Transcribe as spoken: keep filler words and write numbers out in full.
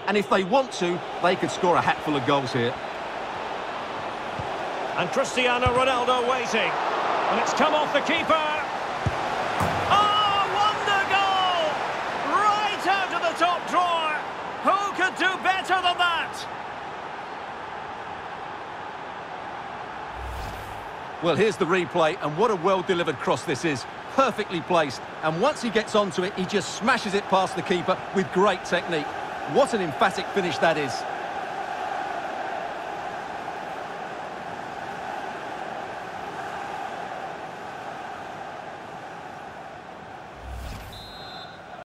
And if they want to, they could score a hatful of goals here. And Cristiano Ronaldo waiting. And it's come off the keeper. Oh, wonder goal! Right out of the top drawer. Who could do better than that? Well, here's the replay, and what a well-delivered cross this is. Perfectly placed. And once he gets onto it, he just smashes it past the keeper with great technique. What an emphatic finish that is.